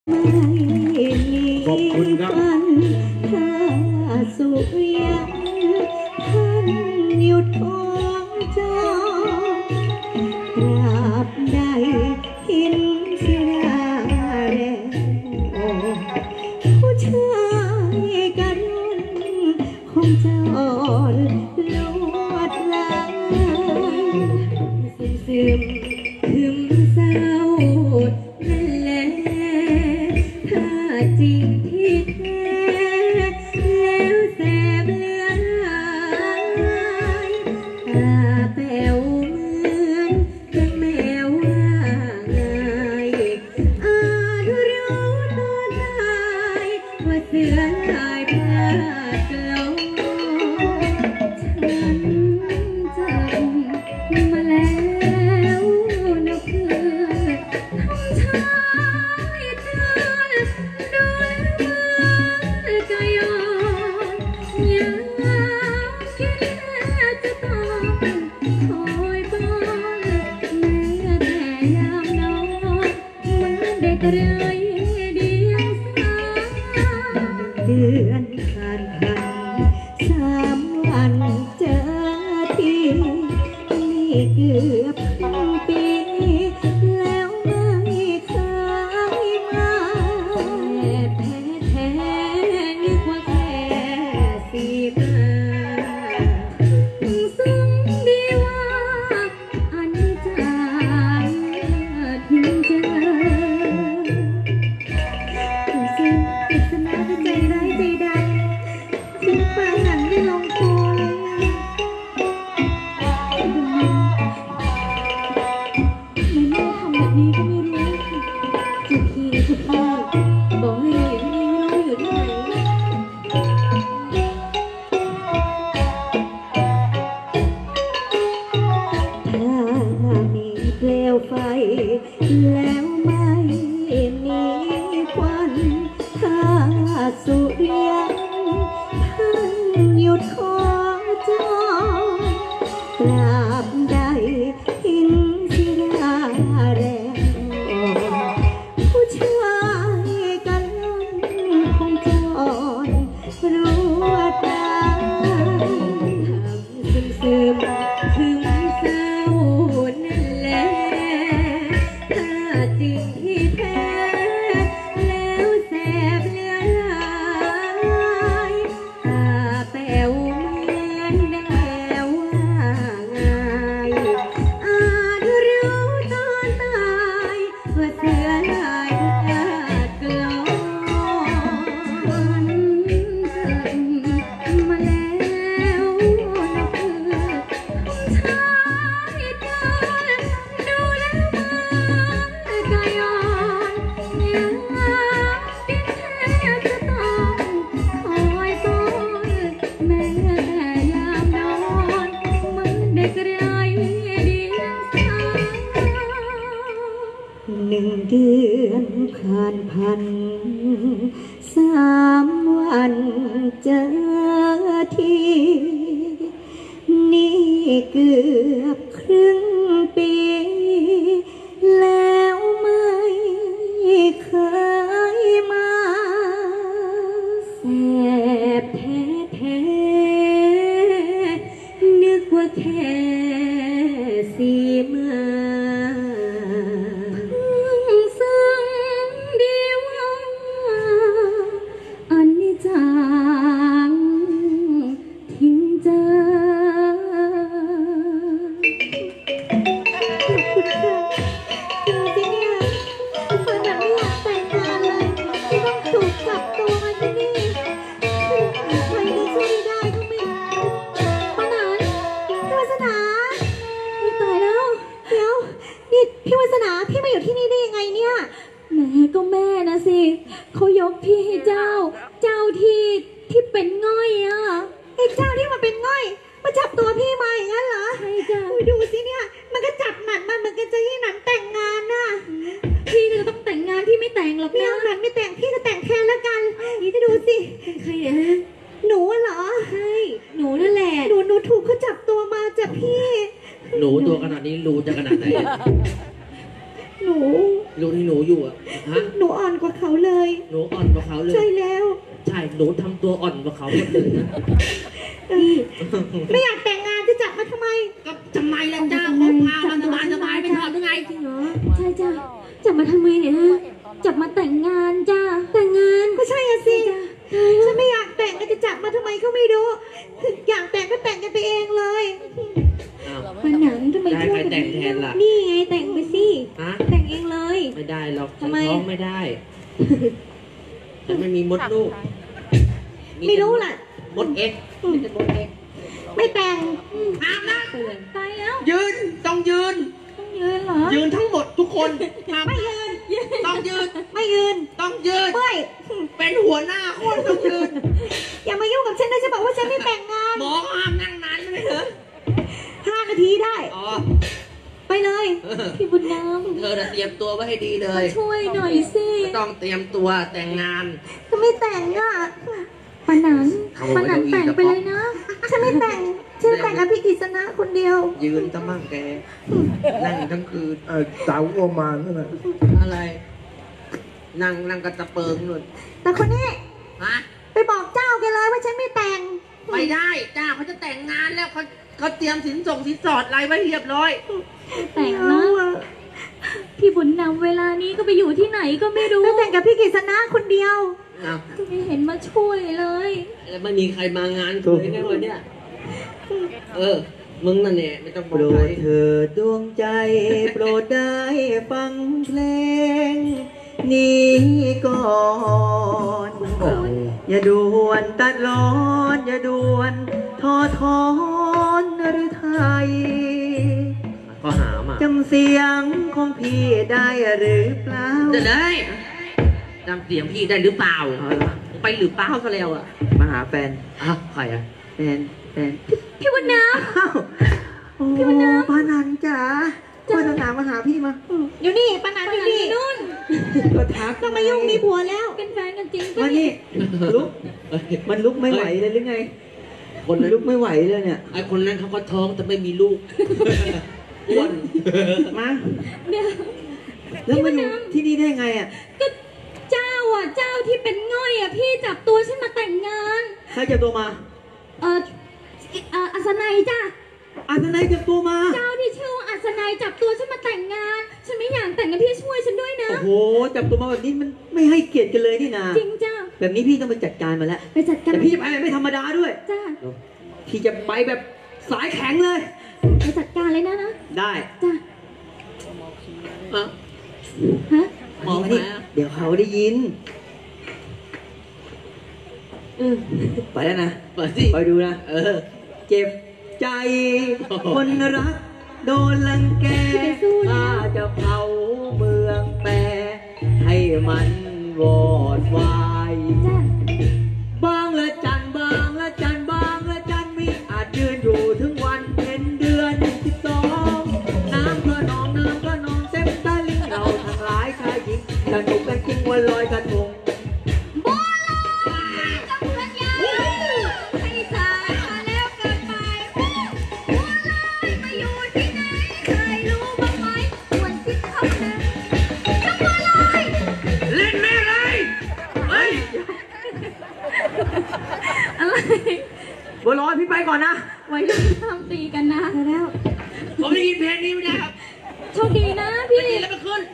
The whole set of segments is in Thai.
ขอบคุณครับถ้าสุริยันท่านหยุดของจอกราบใดหินศิลาแล้วผู้ชายกระรุนคงจะอ่อนลวดลายซึมถึงเศร้านั่นแหละถ้าจริงที่แท้แล้วแสบเลือนหายตาแป๋วเหมือนดังแมวว่าไงอาจรู้ตอนตายว่าเสือลายพลาดกลงฉันจำมาแล้วนะเพื่อนทำชายเตือนดูแลมือกายอนยามคิดจะต้องคอยป้อนแม้แต่ยามนอนเหมือนเด็กไร้เดียงสาเดือนผ่าน3 วันเจอทีนี่เกือบปีแล้วไม่เคยมาแท้นึกว่าแค่10 นาซึ่งดีว่าอันนี้จะถึงเจอซึ่งปริศนาใจร้ายใจดำถึงปานนั้นไม่ลงคอเลยแม่ทำแบบนี้ก็ไม่รู้จุดทีจุดทีบอกให้เราอย่างนี้ไม่รู้อยู่ที่ไหนถ้ามีเปลวไฟแล้วไม่มีควันถ้าสุริยันท่านหยุดขอจอกราบใดหินศิลาแรงผู้ชายกันคงจรรู้ว่าตายซึมถึงเศร้านั่นแหละถ้าจริงที่แท้แล้วแสบเลือนหายตาแป๋วเหมือนดังแมวว่าไงอาจรู้ตอนตายว่าเสือลายพลาดกลอนฉันมาแล้วนะเพื่อนชายเดินดูแล้วมือกายอ่อนยามกินแทบจะต้องคอยป้อนแม้แต่ยามนอนเหมือนเด็กไร้เดียงสา1 เดือนผ่าน3 วันเจอทีนี่เกือบครึ่งปี แล้วไม่เคยมาแสบแท้นึกว่าแค่4 มาซึ่งดีว่าอันนี้จังทิ้งเจอขอบคุณค่ะจริงๆเนี่ยฟังแบบไม่อยากแต่งงานเลยที่ต้องถูกจับตัวมาที่นี่ใครจะช่วยได้ก็ไม่ปานนั้นพี่วาสนาตายแล้วเดี๋ยวนี่พี่วาสนาพี่มาอยู่ที่นี่ได้ยังไงเนี่ยแม่ก็แม่นะสิเขายกพี่ให้เจ้าที่เป็นง่อยอ่ะไอ้เจ้าที่มาเป็นง่อยมาจับตัวพี่มาอย่างนั้นเหรอใช่จ้ะดูสิเนี่ยมันก็จับหนันมันเหมือนกันจะให้หนันแต่งงานน่ะพี่จะต้องแต่งงานพี่ไม่แต่งหรอกนะหนันไม่แต่งพี่จะแต่งแทนแล้วกันนี่จะดูสิเป็นใครเนี่ยหนูเหรอใช่หนูนั่นแหละหนูถูกเขาจับตัวมาจากพี่หนูตัวขนาดนี้รูจะขนาดไหนหนูรูที่หนูอยู่อะหนูอ่อนกว่าเขาเลยหนูอ่อนกว่าเขาเลยใช่แล้วใช่หนูทำตัวอ่อนกว่าเขาคนอื่นนะพี่ไม่อยากแต่งงานจะจับมาทำไมก็ทำไมล่ะจ้าเขาพามันสบายๆไปทำยังไงจริงเหรอใช่จ้ะจับมาทำไมเนี่ยฮะจับมาแต่งงานจ้ะแต่งงานก็ใช่อะสิฉันไม่อยากแต่งก็จะจับมาทำไมก็ไม่รู้อยากแต่งก็แต่งกันไปเองเลยอ้าวปาหนันทำไมได้พูดใครแบบแต่งแทนี้นล่ะนี่ไงแต่งไปสิฮะแต่งเองเลยไม่ได้หรอกทำไมท้องไม่ได้ฉันไม่มีมดลูกไม่รู้ล่ะมดเอ็กไม่ใช่มดเอ็กไม่แต่งห้ามนะตายแล้วยืนต้องยืนต้องยืนเหรอยืนทั้งหมดทุกคนห้ามไม่ยืนต้องยืนไม่ยืนต้องยืนเฮ้ยเป็นหัวหน้าคนต้องยืนอย่ามายุ่งกับฉันนะจะบอกว่าฉันไม่แต่งงานหมอห้ามนั่งนานไม่เหรอ 5 นาทีได้อ๋อไปเลยพี่บุญน้เธอน่ะเตรียมตัวไว้ให้ดีเลำมาย ช่วยหน่อยสิต้องเตรียมตัวแต่งงานก็ไม่แต่งอ่ะปาหนันเอาปาไว้หนันเก้าอี้แต่งไปเลยนะฉันไม่แต่งฉันแต่งกับพี่กฤษณะคนเดียวยืนตั้งมั่งแก นั่งทั้งคืนเต๋าโอมานนั่นแหละอะไร นั่งกระตะเปิงนู่นแต่คนนี้ฮะไปบอกเจ้าแกเลยว่าฉันไม่แต่งไม่ได้จ้าเขาจะแต่งงานแล้วเขาเตรียมสินสอดอะไรไว้เรียบร้อยแต่งไม่นะเอาอะพี่บุญนำเวลานี้ก็ไปอยู่ที่ไหนก็ไม่รู้แล้วแต่งกับพี่กฤษณะคนเดียวอ้าวไม่เห็นมาช่วยเลยแล้วไม่มีใครมางานเลยไงวันเนี้ยมึงนั่นเนี่ยไม่ต้องบโปอกรใครดเถิดดวงใจ โปรดได้ฟังเพลง นี้ก่อน อย่าด่วนตัดร้อน อย่าด่วนทอทอนหรือไทยข้อหามาจำเสียงของพี่ได้หรือเปล่าจะได้จำเสียงพี่ได้หรือเปล่าเอาละไปหรือเปล่าซะแล้วอ่ะมาหาแฟนอ้าวใครอ่ะแฟนพี่บุญนอ้าวโอ้พานันจ๋าพ่อจะถามมาหาพี่มาอยู่นี่ปานันำอยู่นี่นู่นก็ทักต้องมายุ่งมีผัวแล้วเป็นแฟนกันจริงมาปะนี่ลุก มันลุกไม่ไหวเลยหรือไงคนมันนั้นลุกไม่ไหวเลยเนี่ยไอ้คนนั้นเขาก็ท้องแต่ไม่มีลูกอ้วนมาเดี๋ยวแล้วมาอยู่ที่นี่ได้ไงอ่ะก็เจ้าอ่ะเจ้าที่เป็นง่อยอ่ะพี่จับตัวฉันมาแต่งงานใครจับตัวมาเอออัศนัยจ้ะอาทนายจับตัวมาเจ้าที่ชื่อว่าอัศนัยจับตัวฉันมาแต่งงาน ฉันไม่อยากแต่งกับพี่ช่วยฉันด้วยนะโอ้โห จับตัวมาแบบนี้มันไม่ให้เกียรติกันเลยนี่นาจริงจ้ะแบบนี้พี่ต้องไปจัดการมาแล้วไปจัดการแต่พี่จะไปไม่ธรรมดาด้วยจ้ะพี่จะไปแบบสายแข็งเลยไปจัดการเลยนะได้จ้ะอ่ะฮะมองมาไหมนี่เดี๋ยวเขาได้ยินไปแล้วนะเปิดสิคอยดูนะ เจ็บใจ คนรัก โดนลังแกถ้าจะเผาเมืองแปรให้มันวอดวายจ้ะบางละจันบางละจันบางละจันมีอาจยืนอยู่ถึงวันเพ็ญเดือน12น้ำก็นองน้ำก็นองเต็มตะลิ่งเราทั้งหลายชายหญิงสนุกกันจริงวันลอยกระทงให้สายมาแล้วเกินไปบัวลอยมาอยู่ที่ไหนเคยรู้บ้างไหมควรคิดเข้านะน้ำบัวลอยเล่นแม่เลยเฮ้ยอะไรบัวลอยพี่ไปก่อนนะไว้ที่ทำตีกันนะแล้วผมได้ยินเพลงนี้ไม่ได้ครับโชคดีนะพี่นี่แล้วมันขึ้น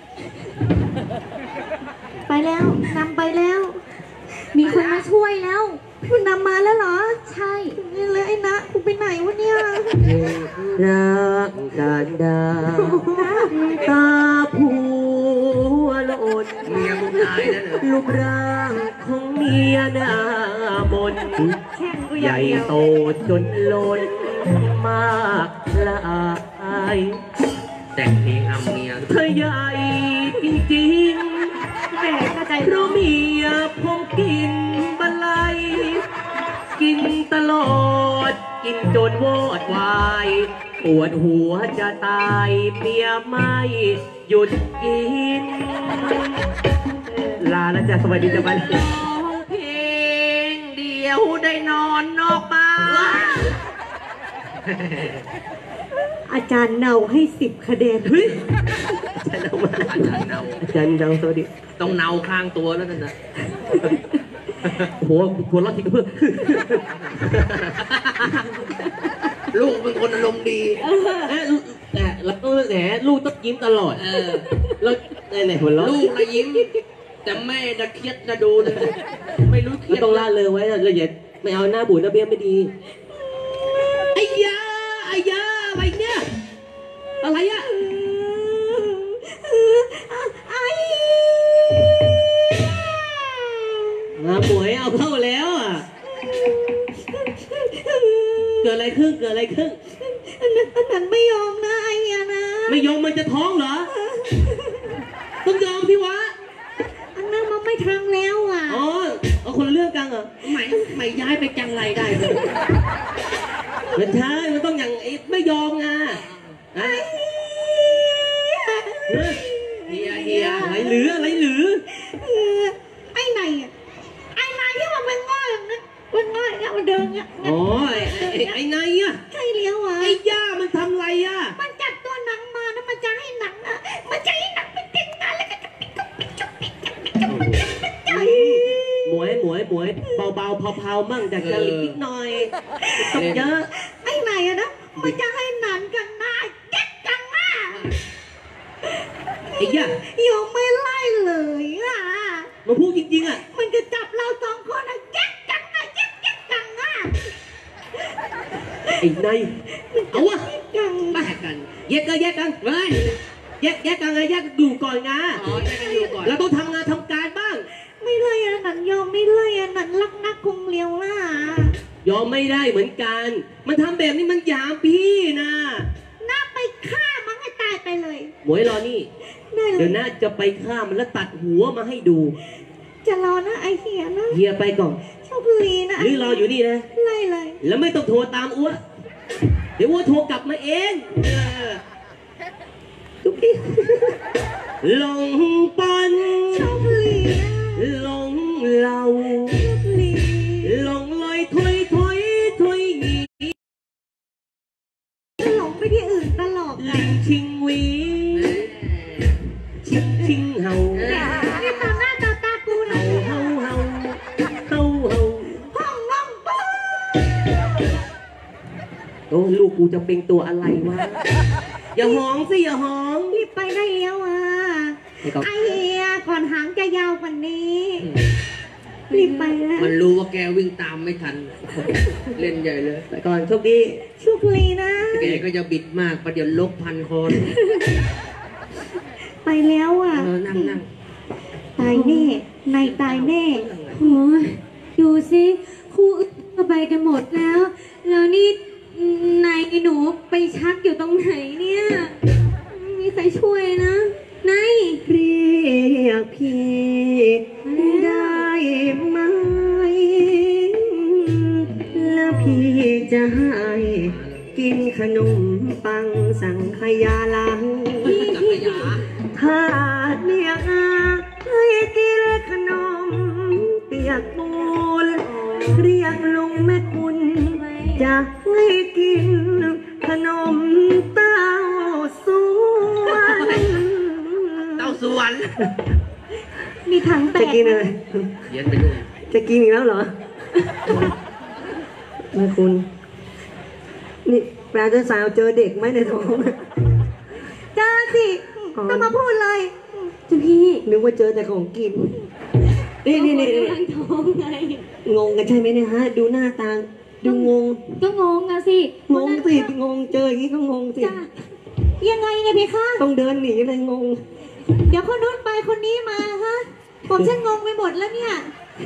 ไปแล้วนำไปแล้วมีคนมาช่วยแล้วคุณนำมาแล้วเหรอใช่นี่เลยไอ้นะกูไปไหนวะเนี่ยรักกันดาตาผัวโลนเมียมึงตายแล้วเหรอรูปร่างของเมียหน้ามนแข่งกูอใหย่างญ่เดียวโตจนล้นมากละอายแต่งเพลงอำเมียเธอใหญ่จริงแหมเข้าใจๆเพราะเมียผมกินบันไลกินตลอด กินจนวอดวาย ปวดหัวจะตายเมียไม่หยุดกิน ลาแล้วจ้ะสวัสดีจ้ะไปร้องเพลงเดียวได้นอนนอกบ้านอาจารย์เนาให้10 คะแนนเฮ้ยอาจารย์เนาอาจารย์เนาสวัสดีต้องเนาข้างตัวแล้วนั่นนะหัวเราะทีกระเพื่อลูกเป็นคนอารมณ์ดีแต่ลูกต้องยิ้มตลอดแล้วไหนหัวเราะลูกนะยิ้มแต่แม่นะเครียดนะดูเลยไม่รู้เครียดต้องล่าเลยไว้เลยอย่าไม่เอาหน้าบูดหน้าเบี้ยไม่ดีไอ้ยาอะไรเนี่ยอะไรอะมาหมวยเอาเข้าแล้วอ่ะเกิดอะไรขึ้นอันนั้นไม่ยอมนะไอ้เนี่ยนะไม่ยอมมันจะท้องเหรอต้องยอมพี่วะอันนั้นมันไม่ทางแล้วอ่ะอ๋อเอาคนละเรื่องกันเหรอไม่ย้ายไปจังไรได้เลยมันใช่มันต้องอย่างไม่ยอมไงเฮียอะไรหรือไอ้ไหนที่มันเป็นง่อยอย่างนั้นเป็นง่อยเนี่ยมันเดินเนี่ยอ๋อไอ้ไหนอ่ะใช่เลี้ยวอ่ะไอ้ย่ามันทำไรอ่ะมันจับตัวหนังมาแล้วมันจะให้หนังอ่ะมันจะให้หนังไปติดกันแล้วก็หมวยเบาเผามั่งจากจะลินิดหน่อยต้องเยอะไอ้ไหนอะนะมันจะให้หนังกันหน้าเก็บกันหน้าไอ้ย่ายังไม่ไล่เลยอ่ะมาพูดจริงๆอ่ะมันจะจับเราสองคนอะเก็บกันหน้าเก็บกันหน้าไอ้นายเอาวะมากันแยกกันเฮ้ยแยกกันไงแยกอยู่ก่อนไงอ๋อแยกกันอยู่ก่อนแล้วต้องทำงานทำการบ้างไม่เลยอะหนันยอมไม่เลยอะหนันรักนักคงเลี้ยวล่ะยอมไม่ได้เหมือนกันมันทำแบบนี้มันหยามพี่นะน่าไปฆ่ามันให้ตายไปเลยหมวยรอนี่เดี๋ยวน่าจะไปฆ่ามันแล้วตัดหัวมาให้ดูจะรอนะไอเฮียนะเฮียไปก่อนโชคดีนะหรือรออยู่นี่นะไล่เลยแล้วไม่ต้องโทรตามอ้วเดี๋ยวอ้วโทรกลับมาเองทุกทีลงปันโชคดีลงเราลงลอยถอยหนีหลงไปที่อื่นตลอดลิงชิงวีชิงเห่านี่ต่อหน้าต่อตากูนะเห่าห้องน้องปูโอ้ลูกกูจะเป็นตัวอะไรวะอย่าหองสิอย่าหองรีบไปได้แล้วอ่ะไอเฮียก่อนหางจะยาวกว่านี้รีบไปแล้วมันรู้ว่าแกวิ่งตามไม่ทันเล่นใหญ่เลยไปก่อนโชคดีนะแกก็จะบิดมากประเดี๋ยวลบพันคอไปแล้วอ่ะนั่งตายแน่นายตายแน่โอ้ยดูสิคู่อื่นก็ไปกันหมดแล้วนี่นายหนูไปชักอยู่ตรงไหนเนี่ยมีใครช่วยนะนายเรียกพี่ได้ไหมแล้วพี่จะให้กินขนมปังสังขยาลังถ้าเรียกให้กินขนมเปียกปูนเรียกลุงแม่คุณจะให้กินขนมเต้าส่วนมีถังแตกจะกินอะไรเย็นไปด้วยจะกินอีกแล้วเหรอแม่คุณนี่แปลจะสาวเจอเด็กไหมในท้องเจอสิต้องมาพูดเลยจุพี่นึกว่าเจอแต่ของกินนี่ท้องไงงงกันใช่ไหมเนี่ยฮะดูหน้าตาดูงงก็งงอะสิงงสิงงเจออย่างนี้ก็งงสิยังไงเนี่ยพี่คะต้องเดินหนีเลยงงเดี๋ยวคนนู้นไปคนนี้มาฮะผมฉันงงไปหมดแล้วเนี่ย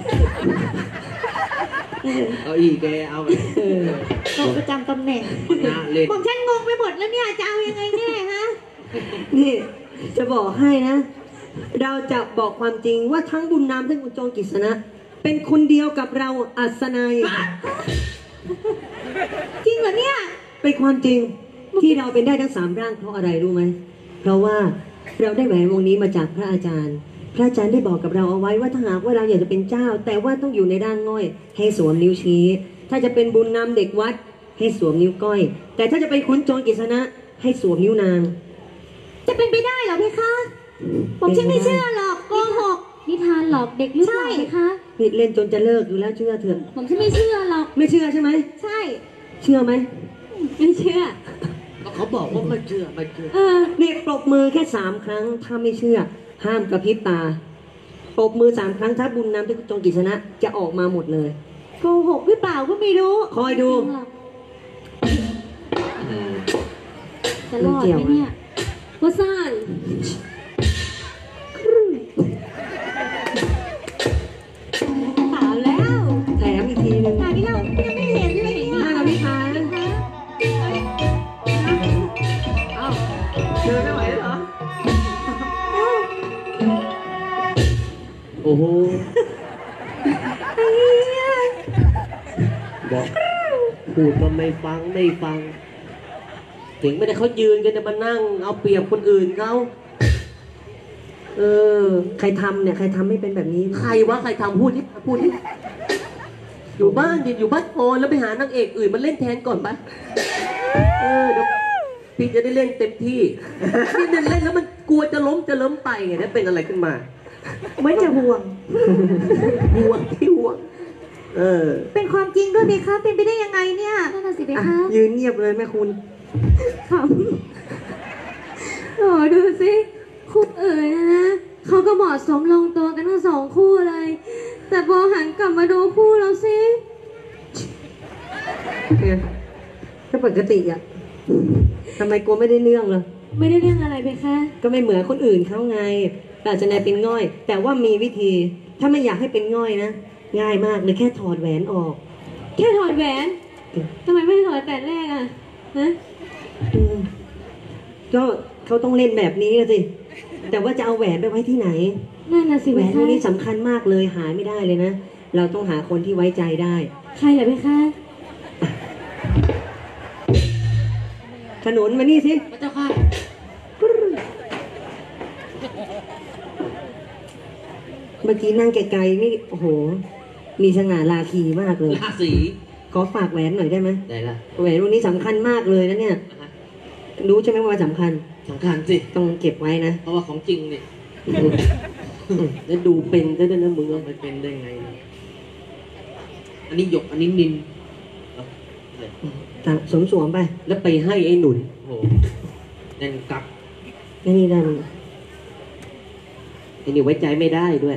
เอาอีกแกเอาเราประจำตำแหน่งผมฉันงงไปหมดแล้วเนี่ยจะเอายังไงแน่ฮะนี่จะบอกให้นะเราจะบอกความจริงว่าทั้งบุญนามทั้งคุณโจรกฤษณะเป็นคนเดียวกับเราอัศนัยจริงเหรอเนี่ยเป็นความจริงที่เราเป็นได้ทั้ง3ร่างเพราะอะไรรู้ไหมเพราะว่าเราได้แหวนวงนี้มาจากพระอาจารย์ได้บอกกับเราเอาไว้ว่าถ้าหากว่าเราอยากจะเป็นเจ้าแต่ว่าต้องอยู่ในร่างง่อยให้สวมนิ้วชี้ถ้าจะเป็นบุญนำเด็กวัดให้สวมนิ้วก้อยแต่ถ้าจะเป็นขุนโจรกฤษณะให้สวมนิ้วนางจะเป็นไปได้เหรอเพคะ ผมฉันไม่เชื่อหรอกโกหกนิทานหลอกเด็กหรือเปล่าเพคะผิดเล่นจนจะเลิกอยู่แล้วเชื่อเถอะผมฉันไม่เชื่อหรอกไม่เชื่อใช่ไหมใช่เชื่อไหมไม่เชื่อก็เขาบอกว่าไม่เชื่อไม่เชื่อนี่ปรบมือแค่3 ครั้งถ้าไม่เชื่อ ห้ามกระพริบตาปรบมือ3 ครั้งถ้าบุญนำที่จงกิจชนะจะออกมาหมดเลยโกหกหรือเปล่าก็ไม่รู้คอยดูจะรอดไหมเนี่ยว่าซ่านถามแล้วแถมอีกทีหนึงถามที่เรายังไม่เห็นเลยห้ามกระพริบตานะเอ้าเดินไม่ไหวเหรอ โอ้โหบอกพูดก็ไม่ฟังไม่ฟัง ถึงไม่ได้เขายืนกันจะมานั่งเอาเปรียบคนอื่นเขาใครทำเนี่ยใครทำให้เป็นแบบนี้ใครวะใครทำพูดที่พูดที่อยู่บ้านดิอยู่บ้านโอนแล้วไปหานางเอกอื่นมาเล่นแทนก่อนปะเดี๋ยวพี่จะได้เล่นเต็มที่นี่เล่นแล้วมันกลัวจะล้มจะล้มไปไงถ้าเป็นอะไรขึ้นมาไม่จะห่วงห่วงที่ห่วงเป็นความจริงด้วยเพคะเป็นไปได้ยังไงเนี่ยนั่นน่ะสิเพคะยืนเงียบเลยแม่คุณขำโอ้ดูสิคู่อื่นนะเขาก็เหมาะสมลงตัวกันทั้ง2 คู่เลย แต่พอหันกลับมาดูคู่เราสิเนี่ยถ้าปกติอ่ะทำไมกลัวไม่ได้เรื่องล่ะไม่ได้เรื่องอะไรเพคะก็ไม่เหมือนคนอื่นเขาไงอาจจะนายเป็นง่อย แต่ว่ามีวิธี ถ้าไม่อยากให้เป็นง่อยนะ ง่ายมากเลยแค่ถอดแหวนออกแค่ถอดแหวนทำไมไม่ถอดแต่แรกอ่ะฮะก็เขาต้องเล่นแบบนี้สิ แต่ว่าจะเอาแหวนไปไว้ที่ไหนนั่นน่ะสิแหวเพนพวคะกนี้สำคัญมากเลยหาไม่ได้เลยนะ เราต้องหาคนที่ไว้ใจได้ใครเหรอเพคะขนุนมานี่สิพระเจ้าค่ะเมื่อกี้นั่งไกลๆนี่โอ้โห มีสง่าราคีมากเลยราศีขอฝากแหวนหน่อยได้ไหมไหนล่ะแหวนรุ่นนี้สำคัญมากเลยนะเนี่ย รู้ใช่ไหมว่าสำคัญสำคัญสิต้องเก็บไว้นะเพราะว่าของจริงเนี่ยแล้วดูเป็นได้ด้วยนะมึงเอาไปเป็นได้ไง อันนี้หยกอันนี้นินสวมๆไปแล้วไปให้ไอ้หนุนโอ้โหนั่นกลับนี่ได้มันไอ้นี่ไว้ใจไม่ได้ด้วย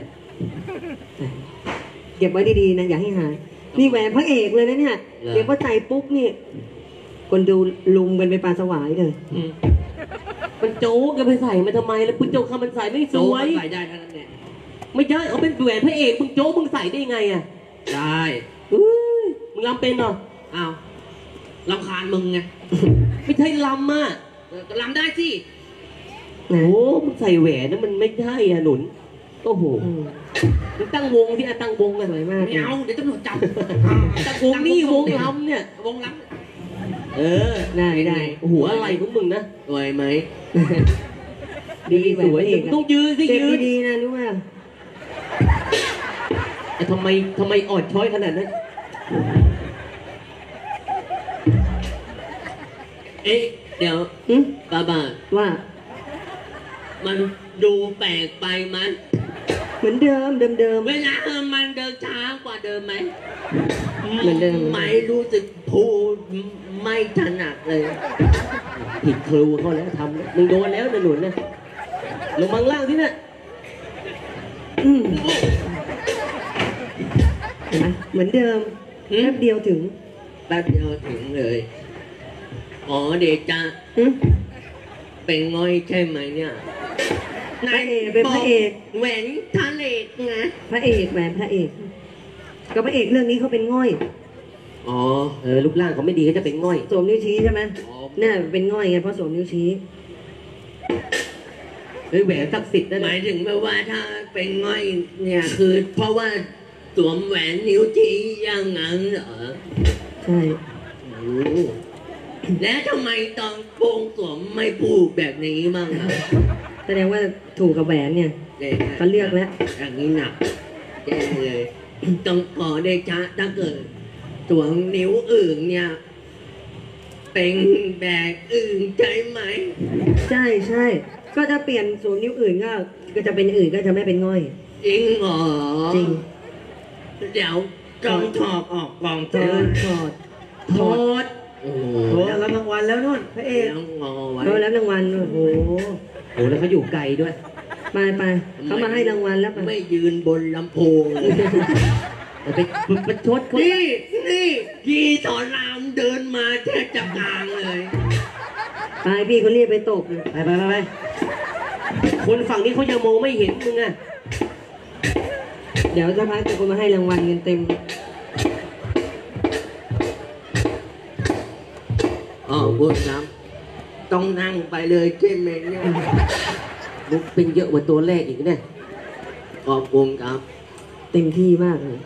เก็บไว้ดีๆนะอย่าให้หายนี่แหวนพระเอกเลยนะเนี่ยเดี๋ยวพอใส่ปุ๊บนี่คนดูลุมกันไปปลาสวายเลยมันโจ๊กจะไปใส่มันทำไมแล้วปุ้นโจ๊กคำมันใส่ไม่สวยใส่ได้ทั้งนั้นเนี่ยไม่ใช่เขาเป็นแหวนพระเอกมึงโจ๊กมึงใส่ได้ไงอ่ะได้มึงรำเป็นเหรออ้าวรำคาญมึงไงไม่ใช่รำอ่ะรำได้สิโอ้มึงใส่แหวนนะมันไม่ใช่อ่ะหนุนโอ้โหมึงตั้งวงที่ตั้งวงกันสวยมากไม่เอาเดี๋ยวตำรวจจับตั้งวงนี่วงรำเนี่ยวงรำได้หัวอะไรของมึงนะสวยไหมดีสวยต้องยืนสิยืนดีๆนะรู้ไหมทำไมอ่อนช้อยขนาดนั้นเอ๊ะเดี๋ยวบาว่ามันดูแปลกไปมันเหมือนเดิมเวลามันเดินช้ากว่าเดิมไหมเหมือนเดิมไม่รู้สึกพูดไม่ถนัดเลยผิดครูเขาแล้วทำแล้วมึงโดนแล้วนะหนุนนะลงมังล่างที่น่ะเห็นไหมเหมือนเดิมแป๊บเดียวถึงแป๊บเดียวถึงเลยอ๋อเดชะเป็นง่อยใช่ไหมเนี่ยพระเอกเป็นพระเอกแหวนทะเลไงพระเอกแหวนพระเอกก็พระเอกเรื่องนี้เขาเป็นง่อยอ๋อรูปร่างเขาไม่ดีเขาจะเป็นง่อยสวมนิ้วชี้ใช่ไหมเนี่ยเป็นง่อยไงเพราะสวมนิ้วชี้แหวนศักดิ์สิทธิ์นั่นหมายถึงว่าถ้าเป็นง่อยเนี่ยคือเพราะว่าสวมแหวนนิ้วชี้อย่างนั้นเหรอใช่แล้วทำไมตอนโปงสวมไม่พูดแบบนี้มั่งอ่ะแสดงว่าถูกกับแหวนเนี่ยเขาเลือกแล้วอย่างนี้หนักแย่เลยต้องขอเดชะถ้าเกิดสวมนิ้วอื่นเนี่ยเป็นแบกอื่นใช่ไหมใช่ใช่ก็จะเปลี่ยนศูนย์นิ้วอื่นก็จะเป็นอื่นก็จะไม่เป็นง่อยจริงเหรอจริงเดี๋ยวกองถอดออกกองถเธออดถอดถอดโอ้โหโอ้รับรางวัลแล้วนู่นพระเอกแล้วงอไว้เขารับรางวัลโอ้โหโอ้แล้วเขาอยู่ไกลด้วยไปเขามาให้รางวัลแล้วไปไม่ยืนบนลำโพงเลยไปประชดคนนี่พี่สอนรามเดินมาแทบจะกลางเลยไปพี่เขาเรียกไปตกเลยไปคนฝั่งนี้เขายังมองไม่เห็นมึงอ่ะเดี๋ยวสักพักจะก็มาให้รางวัลเงินเต็มอ๋อพูดครับต้องนั่งไปเลยใช่ไหมเนี่ยมึงเป็นเยอะกว่าตัวแรกอีกเนี่ยขอบคุณครับเต็มที่มากเลย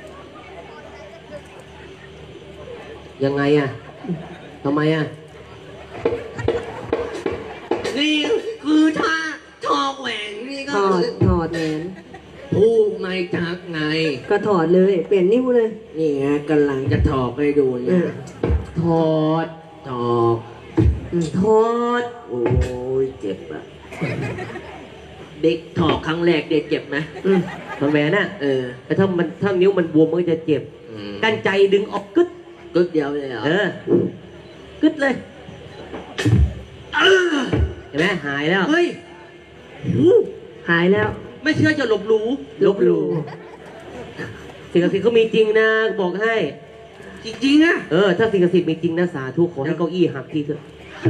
ยังไงอ่ะทำไมอ่ะนี่คือถ้าถอดแหวนนี่ก็ถอดแหวนพูดไม่ชักไงก็ถอดเลยเปลี่ยนนิ้วเลยนี่ไงกำลังจะถอดให้ดูเนี่ยถอดถอดถอดโอ้ยเจ็บอะเด็กถอดครั้งแรกเด็กเจ็บไหมถอดแหวนอ่ะ แต่ถ้านิ้วมันบวมมันก็จะเจ็บกักั้นใจดึงออกกึดกึกเดียวเลยเหรอกึดเลยเห็นไหมหายแล้วเฮ้ยหายแล้วไม่เชื่อจะลบหลู่สิ่งศักดิ์สิทธิ์เขามีจริงนะบอกให้จริงๆอะถ้าสิ่งศักดิ์สิทธิ์มีจริงนะสาธุขอให้เก้าอี้หักทีเถอะ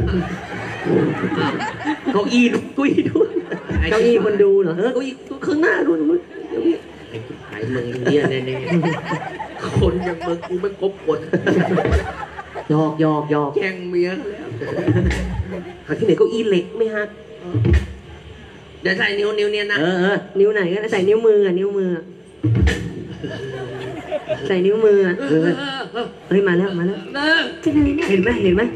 เก้าอี้กุ้ยด้วยเก้าอี้คนดูเหรอเก้าอี้ข้างหน้าด้วยเดี๋ยวนี้ไอ้ที่ขายมึงเนี่ยแน่ๆคนอย่างมึงกูไม่คบคนหยอกแข่งเมียแล้วหักที่ไหนเก้าอี้เหล็กไม่หักเดี๋ยวใส่นิ้วเนี่ยนะนิ้วไหนก็ได้ใส่นิ้วมืออะใส่นิ้วมืออะเฮ้ยมาแล้วเออเห็นไหม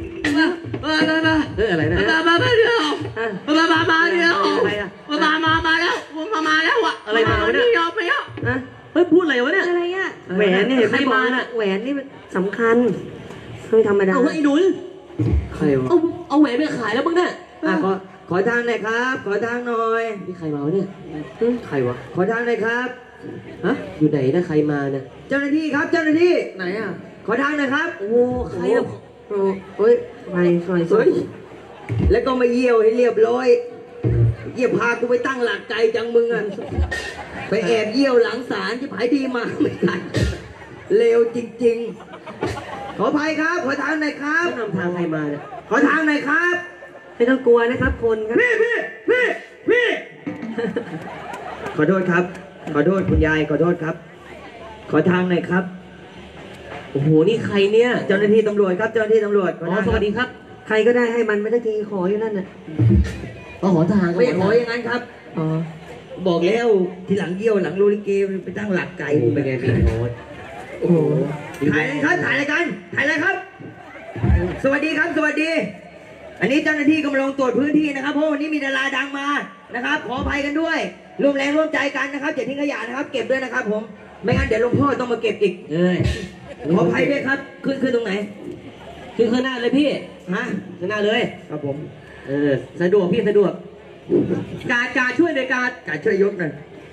อะไรนะมาเดียวอ่ะมาเดียวอะไรอะมาแล้วอะอะไรมาเนี่ยไม่ยอมอ่ะเฮ้ยพูดอะไรวะเนี่ยอะไรอ่ะแหวนนี่เห็นไหมใครบอกมาแล้วน่ะแหวนนี่มันสำคัญไม่ธรรมดาเอาไอ้หนุนใครวะเอาแหวนไปขายแล้วมึงเนี่ยขอทางหน่อยครับ ขอทางหน่อยนี่ใครมาวะเนี่ยใครวะขอทางหน่อยครับฮะอยู่ไหนนะใครมาเนี่ยเจ้าหน้าที่ครับ เจ้าหน้าที่ไหนอ่ะขอทางหน่อยครับโอ้ใครอ่ะโอ้เฮ้ยไปซอยแล้วก็มาเยี่ยวให้เรียบร้อยเยี่ยพากูไปตั้งหลักใจจังมึงอ่ะไปแอบเยี่ยวหลังศาลที่ผายดีมาไม่ทันเลวจริงๆ ขออภัยครับ ขอทางหน่อยครับเขานำทางใครมาเนี่ยขอทางหน่อยครับ ไม่ต้องกลัวนะครับคนครับพี่ ขอโทษครับ ขอโทษคุณยายขอโทษครับ ขอทางหน่อยครับโอ้โหนี่ใครเนี่ยเจ้าหน้าที่ตำรวจครับ เจ้าหน้าที่ตำรวจขออ๋อทางสวัสดีครับใครก็ได้ให้มันไม่ได้ทีขออยู่นั่นน่ะขอทางไม่ขออย่างนั้นครับอ๋อบอกแล้วทีหลังเยี่ยวหลังโรลิเกไปตั้งหลักไก่โอ้เป็นไงพี่โอ๊ตโอ้โหถ่ายเลยครับถ่ายรายการถ่ายเลยครับ สวัสดีครับ สวัสดี อันนี้เจ้าหน้าที่กำลังตรวจพื้นที่นะครับเพราะวันนี้มีดาราดังมานะครับ ขออภัยกันด้วยร่วมแรงร่วมใจกันนะครับอย่าทิ้งขยะนะครับ เก็บด้วยนะครับ ผมไม่งั้นเดี๋ยวหลวงพ่อต้องมาเก็บอีกเอ้ยขออภัยด้วยครับขึ้นตรงไหนคือข้างหน้าเลยพี่ฮะข้างหน้าเลยครับผมสะดวกพี่สะดวกการช่วยเลยการช่วยยกหน่อย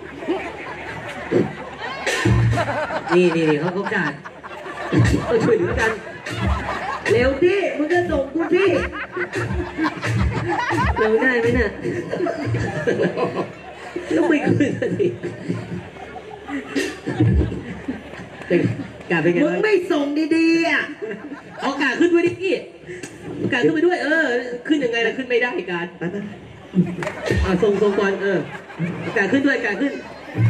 นี่เขาการต้องช่วยเหลือกันเร็วที่มึงจะส่งกูที่เร็วได้ไหมน่ะแล้วไม่ขึ้นสักทีการเป็นไงมึงไม่ส่งดีๆอ่ะเอาการขึ้นด้วยดิพี่การขึ้นไปด้วยขึ้นยังไงล่ะขึ้นไม่ได้การส่งก่อนการขึ้นด้วยการขึ้น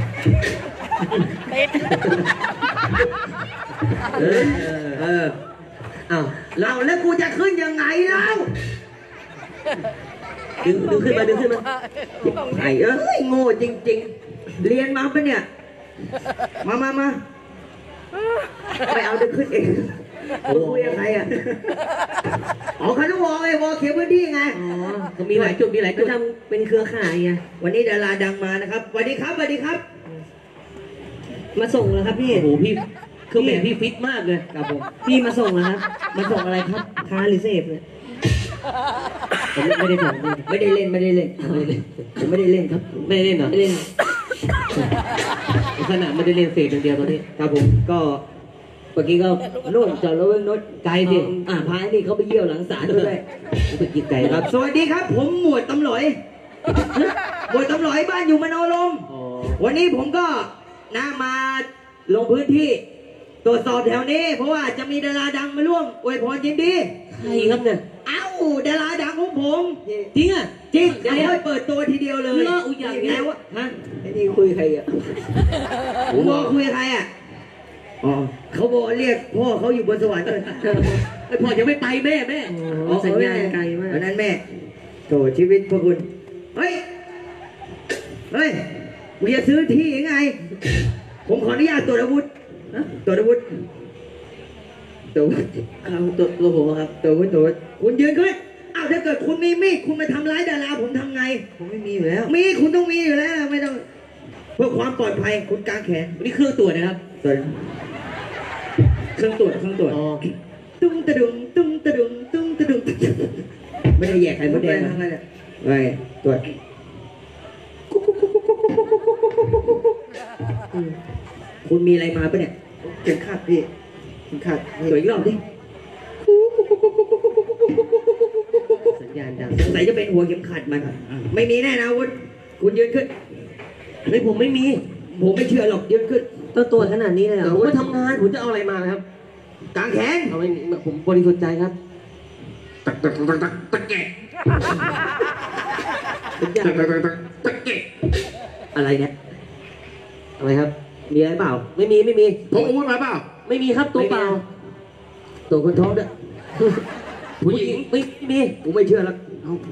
แล้วกูจะขึ้นยังไงเล่าดึงขึ้นมาไอ้โง่จริงๆ เรียนมาปะเนี่ย มาไปเอาจะขึ้นเองคุยกับใครอ่ะอ๋อเขาต้องวอเขียนพื้นที่ไงก็มีหลายจุดก็ทำเป็นเครือข่ายไงวันนี้ดาราดังมานะครับสวัสดีครับ มาส่งแล้วครับพี่โอ้โหพี่เครื่องแบบพี่ฟิตมากเลยครับผมพี่มาส่งนะครับ มาส่งอะไรครับค้าหรือเสพเนี่ยผมไม่ได้ส่งไม่ได้เล่นผมไม่ได้เล่นครับไม่ได้เล่นเหรอไม่ได้เล่นขนาดไม่ได้เล่นเฟสอย่างเดียวตอนนี้ครับผมก็เมื่อกี้ก็โน่นจอดรถไว้โน่นไกลสิพายนี่เขาไปเยี่ยวหลังศาลด้วยไปกินไก่คครัรับบ สวัสดีครับ ผมหมวดตำหลอยหมวดตำหลอยบ้านอยู่มโนรมอ๋อวันนี้ผมก็นะมาลงพื้นที่ ตรวจสอบแถวนี้ เพราะว่าจะมีดาราดังมาร่วมอวยพรยินดีใครครับเนี่ยเอ้าดาราดังของผมจริงอ่ะจริงเดี๋ยวค่อยเปิดตัวทีเดียวเลยเลิกอุ๊ยอย่างนี้แล้วฮะไอ้นี่คุยใครอ่ะผมบอกคุยกับใครอ่ะอ๋อเขาบอกเรียกพ่อเขาอยู่บนสวรรค์เลยไอพ่อยังไม่ไปแม่แม่อ๋อสัญญาณไกลมากวันนั้นแม่โถชีวิตพวกคุณเฮ้ยมึงจะซื้อที่ยังไง ผมขออนุญาตตรวจอาวุธตรวจอาวุธตัวผมครับตัวคุณยืนขึ้นอ้าวถ้าเกิดคุณมีมีดคุณมาทำร้ายดาราผมทำไงผมไม่มีอยู่แล้วมีคุณต้องมีอยู่แล้วไม่ต้องเพื่อความปลอดภัยคุณกางแขนนี่เครื่องตรวจนะครับตรวจเครื่องตรวจอ๋อตุ้งตะดุงตุ้งตะดุงตุ้งตะดุงไม่ได้แยกใครไม่ได้ทั้งนั้นแหละไม่ตรวจคุณมีอะไรมาปะเนี่ยเข็มขัดพี่เข็มขัดตรวจอีกรอบดิสัญญาณดังสงสัยจะเป็นหัวเข็มขัดมันไม่มีแน่นะวุฒิคุณยืนขึ้นเฮ้ยผมไม่มีผมไม่เชื่อหรอกยืนขึ้นต้องตรวจขนาดนี้เลยเหรอผมมาทำงานผมจะเอาอะไรมานะครับกางแขนเอาไม่มีผมบริสุทธิ์ใจครับอะไรเนี่ยอะไรครับมีอะไรเปล่าไม่มีพกอาวุธมาเปล่าไม่มีครับตัวเปล่าตัวคนท้องด้วยผู้หญิงไม่มีกูไม่เชื่อแล้ว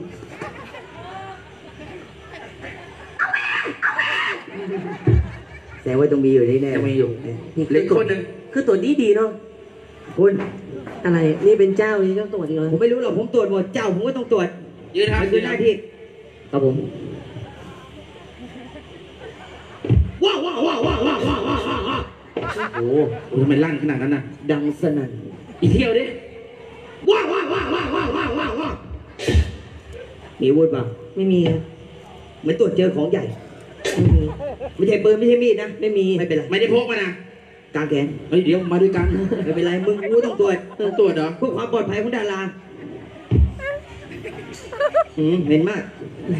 แต่ว่าต้องมีอยู่แน่ๆยังมีอยู่เหล็กคนหนึ่งคือตัวดีเนาะคุณอะไร นี่เป็นเจ้านี่ต้องตรวจอีกเหรอผมไม่รู้หรอกผมตรวจหมดเจ้าผมก็ต้องตรวจยืนครับมันคือหน้าที่ครับผมว้าวโอ้โอ้ทำไมลั่นขนาดนั้นน่ะดังสนั่นอีกเที่ยวดิมีอาวุธเปล่าไม่มีครับเหมือนตรวจเจอของใหญ่ไม่มีไม่ใช่ปืนไม่ใช่มีดนะไม่มีไม่เป็นไรไม่ได้พกมานะกางแขนเฮ้ยเดี๋ยวมาด้วยกันไม่เป็นไรมึงกูต้องตรวจต้องตรวจเหรอเพื่อความปลอดภัยของดาราเห็นมาก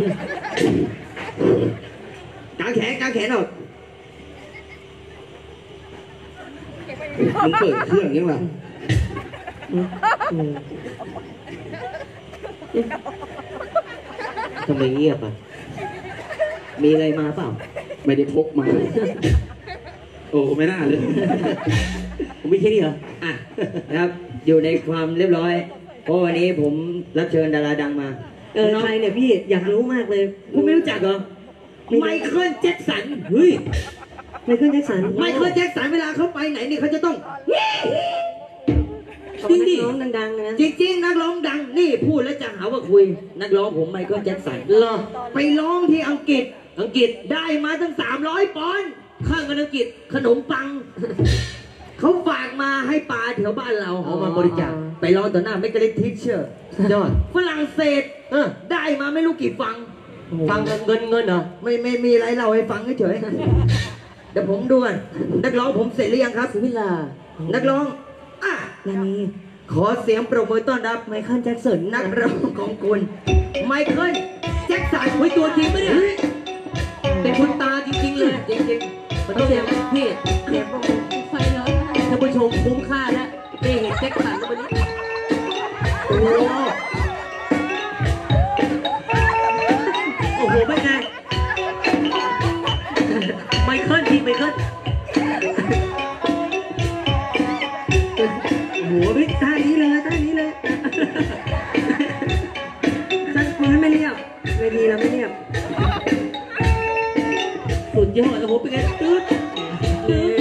กางแขนออกมึงเปิดเครื่องยังล่ะอืมทำไมเงียบอ่ะมีอะไรมาเปล่าไม่ได้พกมา โอ้ไม่น่าเลยผมไม่ใช่นี่เหรออ่ะนะครับ อยู่ในความเรียบร้อย เพราะวันนี้ผมรับเชิญดาราดังมาใครเนี่ยพี่อยากรู้มากเลยคุณไม่รู้จักเหรอ ไมเคิลแจ็คสันเฮ้ยไมเคิลแจ็คสันไมเคิลแจ็คสันเวลาเขาไปไหนเนี่ยเขาจะต้องเขาเป็นนักร้องดังๆนะจริงๆนักร้องดัง นี่พูดแล้วจะหาว่าคุย นักร้องผมไมเคิลแจ็คสันเหรอไปร้องที่อังกฤษอังกฤษได้มาตั้ง300 ปอนด์ข้างกันอังกฤษขนมปัง เขาฝากมาให้ปลาแถวบ้านเราเอามาบริจาคไปร้องต่อหน้าเมกะเล็กทิชเชอร์ยอดฝรั่งเศส ได้มาไม่รู้กี่ฟังฟังเงินเหรอไม่มีอะไรเล่าให้ฟังเฉยๆเดี๋ยวผมดูก่อนนักร้องผมเสร็จหรือยังครับเวลานักร้องอ่ะลานีขอเสียงปรบมือต้อนรับไมเคิลแจ็คสันนักร้องของคุณไมเคิลแจ็คสันเฮ้ยตัวจริงปะเนี่ย เป็นคุณตาจริงๆเลยจริงมันต้องอย่างนั้นพี่เจ็บบ้างไฟร้อนท่านผู้ชมคุ้มค่าแล้วได้เห็นแจ็คสันวันนี้โอ้โหโอ้โหไม่ไงไมเคิลทีไมเคิลโอ้โหพี่ท่านี้เลยจัดพื้นไม่เรียบเวทีเราไม่เรียบสุดยอดโอ้โหเป็นไงตืด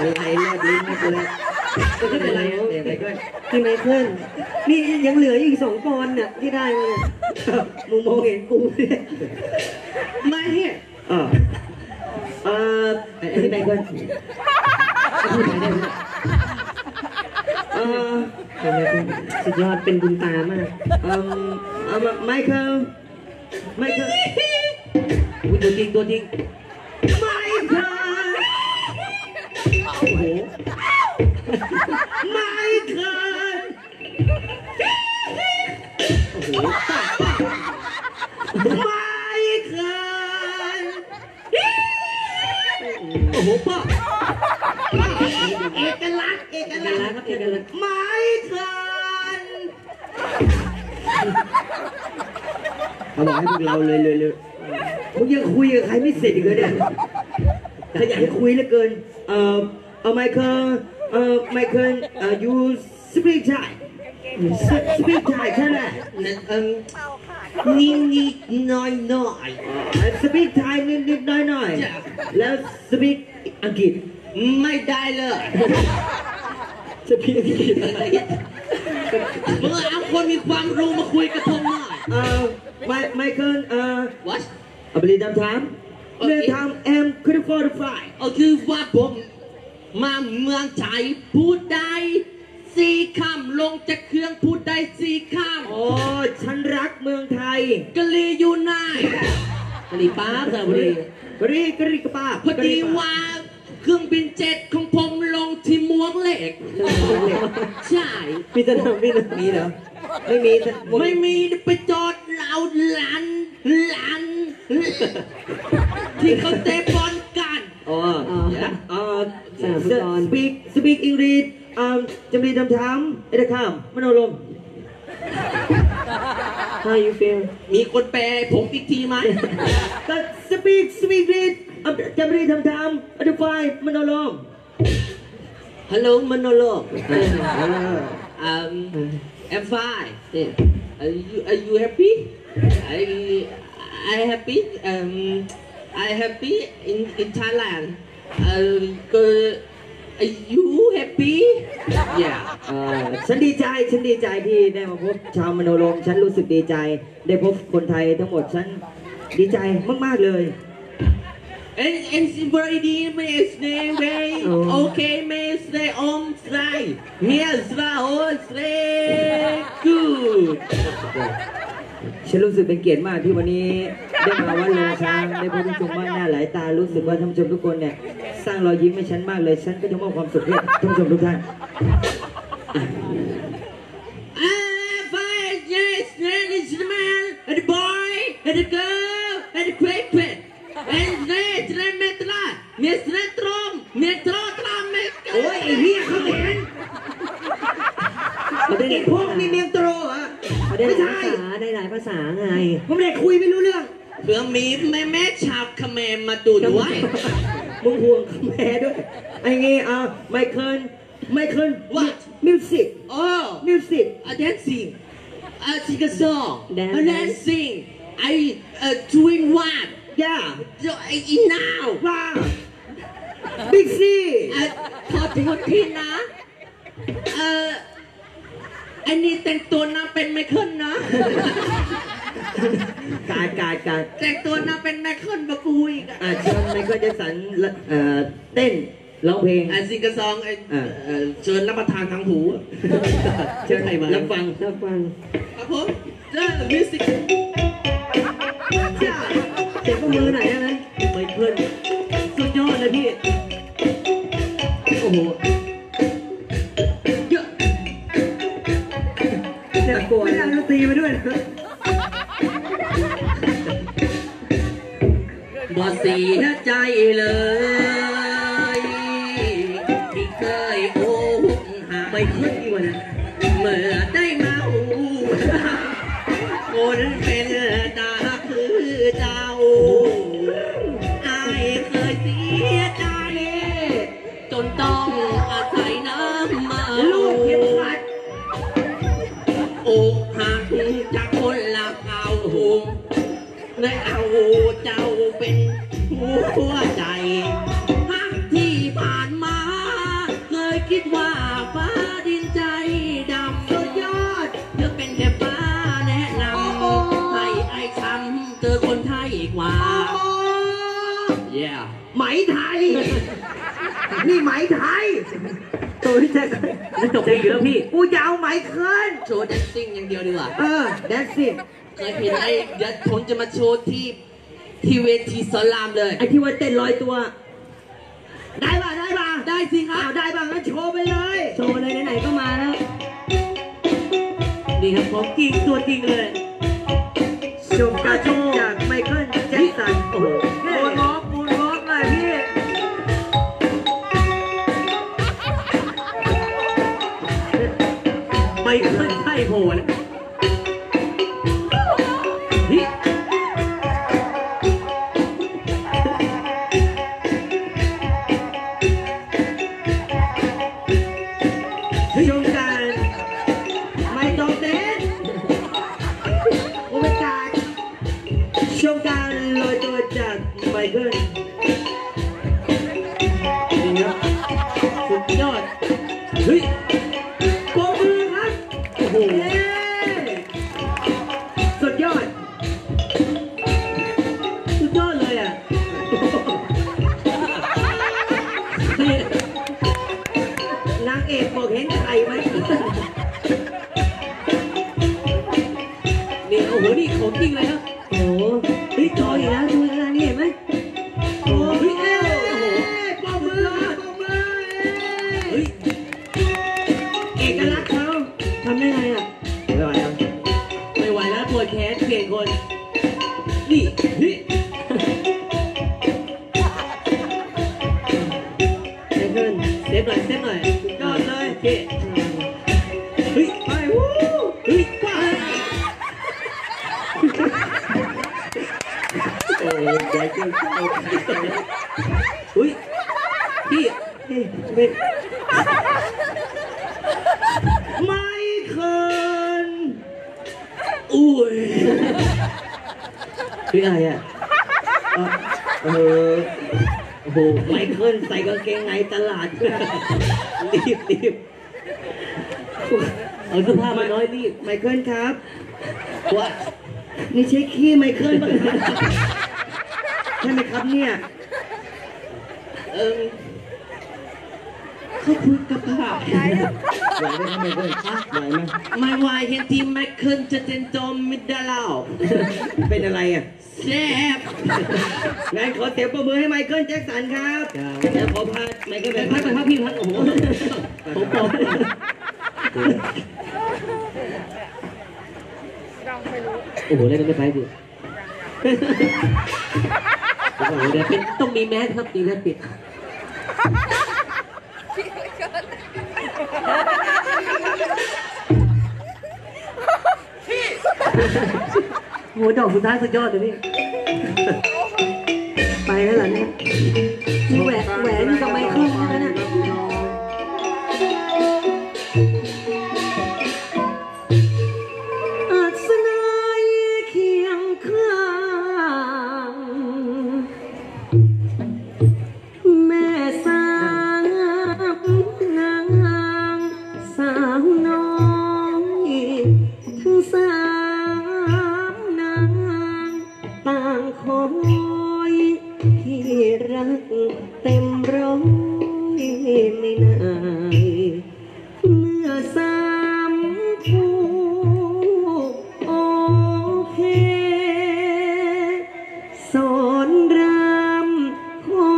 อะไรแลบลิ้นให้กูแล้วก็ไม่เป็นไรนะเดี๋ยวไปก่อนพี่ไมเคิลนี่ยังเหลืออีก2 ปอนด์เนี่ยที่ได้มาเนี่ยมึงมองเห็นกูเนี่ยมาเฮียอันนี้ไมเคิลพูดไทยได้ไหมเป็นไงคุณสุดยอดเป็นบุญตามากไมเคิลตัวจริงไมเคิลโอ้โหไมเคิลโอ้โหไมเคิลโอ้โหป้าเอกลักษณ์ไมเคิลเขาบอกให้พวกเราเลยมึงยังคุยกับใครไม่เสร็จอีกเลยเนี่ยขยันคุยเหลือเกินไมเคิลyou speak Thai ใช่ไหมนิดหน่อย speak Thai นิดหน่อยแล้ว speak อังกฤษไม่ได้เลยspeak อังกฤษเมื่อเอาคนมีความรู้มาคุยกับผมหน่อยไมเคิลwhat บริษัทถามเรื่องทำแอมคือฟอร์ไฟคือว่าผมมาเมืองไทยพูดได้4 คำลงจากเครื่องพูดได้4 คำโอ้ฉันรักเมืองไทยกะลีอยู่ไหนกะลีป้าเธอกะลีป้าพอดีว่าเครื่องบินเจ็ตของผมลงที่มวกเหล็กใช่มีสนามบินมีเหรอไม่มีไปจอดเราหลานที่เขาเตะบอลกันspeak English จำดีทำถามไอ้ตะข้ามมโนลม How you feel มีคนแปลผมอีกทีไหมก็ speak English จำดีทำถามไอ้ตะไฟมโนลม Hello มโนลมI'm fine are you happy I happy I happy in Thailand are you happy yeah ฉันดีใจที่ได้มาพบชาวมโนรมฉันรู้สึกดีใจได้พบคนไทยทั้งหมดฉันดีใจมากๆเลย and very deep may stay way okay may stay on stay yes stay good ฉันรู้สึกเป็นเกียรติมากที่วันนี้ได้มาวัดโลช้างได้พบผู้ชมมากหน้าหลายตารู้สึกว่าท่านผู้ชมทุกคนเนี่ยสร้างรอยยิ้มให้ฉันมากเลยฉันก็จะมอบความสุขให้ท่านผู้ชมทุกท่านyes it's the man and the boy and the girl and the quick and the metroโอ้ยไอ้เหี้ยเขาเห็นไอ้พวกนี้เมียงโตรอ่ะไม่ใช่ได้หลายภาษาไงผมเด็กคุยไม่รู้เรื่องเพื่อมีแม่ชาวเขมรมาดูด้วยมึงห่วงเขมรด้วยไอ้เงี้ยไมเคิล what music music dancing sing a song dancing I doing what yeah now wow big C ขอโทษทีนะอันนี้แต่งตัวนะเป็นไมเคิลนะการแต่งตัวนะเป็นไมเคิลมาคุยเชิญไมเคิลจะสันเต้นร้องเพลงซิงกะซองเชิญรับประทานทางหูเชิญใครมารับฟังครับผมเริ่มมิวสิกจ้าเจ็บมือหน่อยได้ไหมไมเคิลสุดยอดเลยพี่โอ้โหไม่ได้ดนตรีมาด้วยบอสีน่าใจเลยที่เคยโอ้หาไปขึ้นวันเมื่อได้มาคนเป็นตาคือเจ้าอายเคยเสียใจจนต้องอาศัยน้ำมาลูกเข็มขัดอกหักจากคนละเขาเลยเอาเจ้าเป็นหัวใจหักที่ผ่านมาว่าฟ้าดินใจดำสุดยอดเธอเป็นแค่ฟ้าแนะนำให้ไอ้คำเจอคนไทยกว่า yeah ไหมไทย นี่ไหมไทยตัวพี่แจ็คจะจบเพลงอยู่แล้วพี่กูจะเอาไหมเคินโชว์แดนซิ่งอย่างเดียวดีกว่าแดนซิ่งเคยเห็นไอ้เดี๋ยวผมจะมาโชว์ที่เวทีสอนรามเลยไอ้ที่ว่าเต้น100 ตัว ได้ป่ะได้ป่ะได้สิครับได้ป่ะงั้นโชว์ไปเลยโชว์เลยไหนๆก็มาแล้วนี่ครับของจริงตัวจริงเลยชมการชมจากไมเคิลแจ็คสันโอ้โหปูนร้องเลยพี่ไมเคิลไทยโหนนี่ชมการไม่ต้องเต้นโอ้ไม่กาดชมการลอยตัวจากไมเคิลนี่ครับสุดยอดเฮ้ยปรบมือครับโอ้โหสุดยอดสุดยอดเลยอ่ะนางเอกบอกเห็นไข่ไหมนี่โอ้โหนี่ของจริงเลยครับโอ้โหเฮ้ยจออีกแล้วดูแล้วนี่เห็นไหมโอ้โหเฮ้ยโอ้โหปรบมือปรบมือเฮ้ยเอกลักษณ์เขาทำได้ไงอ่ะไม่ไหวแล้วปวดแขนเปลี่ยนคนนี่นี่เซฟหน่อยเซฟหน่อยสุดยอดเลยเฮ้เฮ้ยไปวู้เฮ้ยว้าโอ้ยใจเกินอุ้ยพี่ไม่เคยอุ้ยคืออะไรอ่ะโอ้โหไมเคิลใส่กางเกงในตลาดรีบเอาเสื้อผ้ามาน้อยรีบไมเคิลครับว่านี่เช็คขี้ไมเคิลป่ะครับใช่ไหมครับเนี่ยเขาพูดกับข้าไหวไหมไมเคิลครับไหวไหมไม่ไหวเห็นทีมไมเคิลจะเต้นจมมิดดาเล่าเป็นอะไรอ่ะแซ่บงั้นขอเสียงปรบมือให้ไมเคิลแจ็คสันครับแล้วขอพาไมเคิลไปพักพี่พักโอ้โหผมปอบโอ้โหเล่นไม่ไปดิโอ้โหเดี๋ยวเป็นต้องมีแมสครับมีแมสปิดโหดอกสุดท้ายสุดยอดเลยพี่ไปแล้วเหรอเนี่ยมีแหวนอยู่กับไมเคิลแล้วนะอัศนัยเคียงข้างแม่สาวงามสาวน้อยทั้ง3 นางต่างคอยที่รักเต็มร้อยไม่นายเมื่อ3 คู่โอเคสอนรามขอ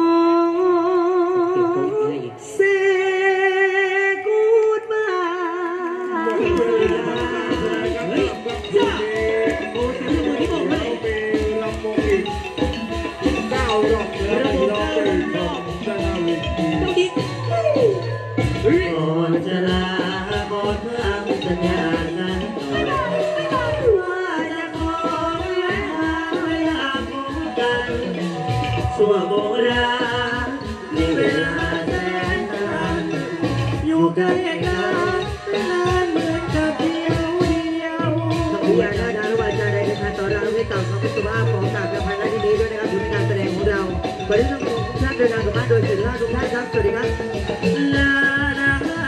เซกูดบายเฮ้ยจ้าโอ้เสียงมือที่บอกเลยก่อนจะลาก่อนเพื่อสัญญานั้นว่าจะขอเวลาพบกันชั่วโบราณมีเวลาแสนนานอยู่กันนานเหมือนกับเดียวขอบคุณอย่างน่าดารวาจาใดในการต่อเราให้ต่อคำพิสุภาพของต่างประเทศและที่นี้ด้วยนะครับถึงการแสดงของเราขอให้ทุกท่านเดินทางกลับบ้านโดยสุขภาพทุกท่านครับสวัสดีครับ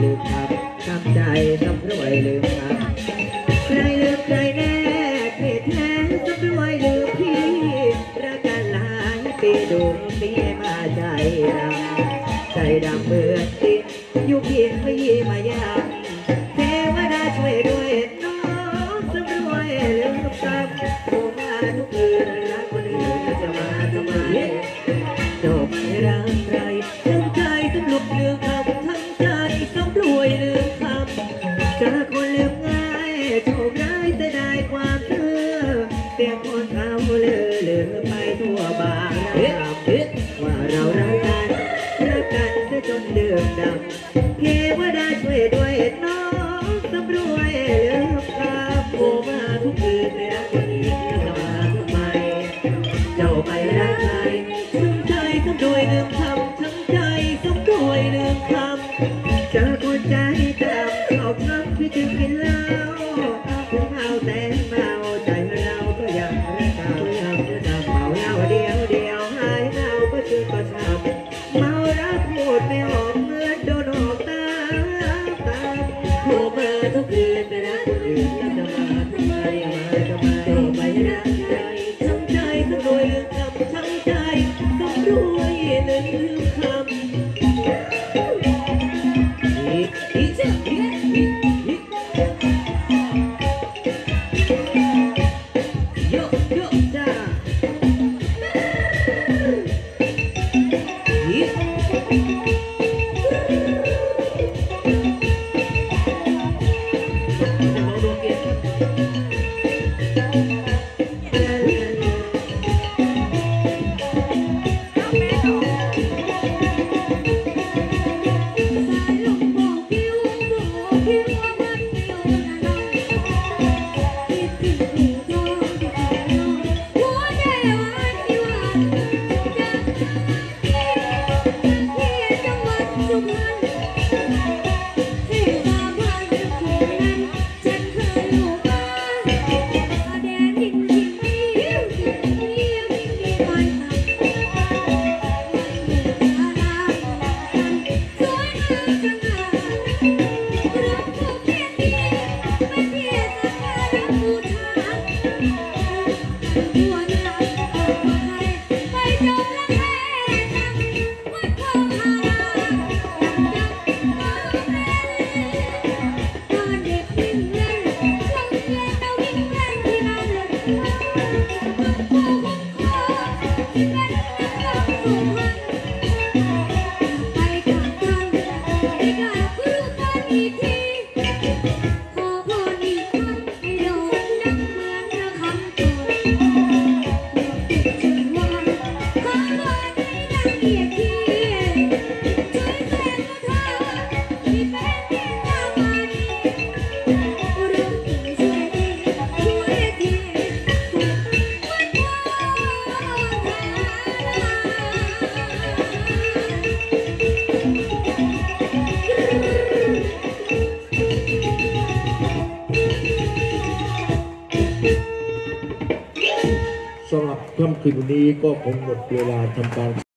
ลืมคำช้ำใจสำรวยลืมคำใครลืมใครแน่เพียแท้สำรวยลืมพี่รักกันหลายปีดูปีมาใจดำเหมือนดินอยู่เพียงไม่มายังเทวดาช่วยด้วยน้องสำรวยลืมคำโทรมาทุกคืนรักคนอื่นจะมาทำไมจบไม่รักใครทั้งใจสำลุกลืมคำทั้งใจสำรวยลืมคำเจอคนลืมง่ายโชคร้ายจะได้ความเชื่อเสียงคนเขาลือไปทั่วบางระดับว่าเรารักกันจะจนเดือดดำเทวดาช่วยด้วยน้องสำรวยลืมคำโผล่มาทุกคืนไม่รักคนอื่นจะมาทำไมเจ้าไปรักใครทั้งใจสำรวยลืมคำทั้งใจสำรวยลืมคำเจอคนใจดำเอาพักพี่จึงกินเหล้าถึงเมาแต่เมาใจเราก็ยังรักเก่ายังจะดำเมาเหล้าเดียวหายเมาก็ชื่นก็ช้ำเมารักพูดไม่ออกเหมือนโดนออกตาโทรมาทุกคืนไม่รักคนอื่นแล้วจะมาทำไมโทรไปรักใครทั้งใจสำรวยลืมคำทั้งใจสำรวยลืมคำอีเจ้าโยโยจ้าสำหรับค่ำคืนนี้ก็คงหมดเวลาทำการ